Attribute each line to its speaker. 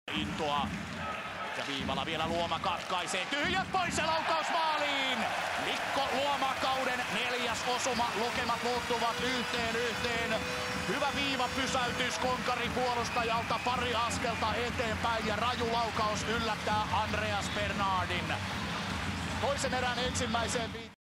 Speaker 1: Intoa. Ja viivalla vielä Luoma katkaisee. Tyhjät pois ja laukaus maaliin! Mikko Luoma kauden 4. osuma. Lukemat muuttuvat 1-1. Hyvä viivapysäytys konkari puolustajalta. Pari askelta eteenpäin ja raju laukaus yllättää Andreas Bernardin. Toisen erän ensimmäiseen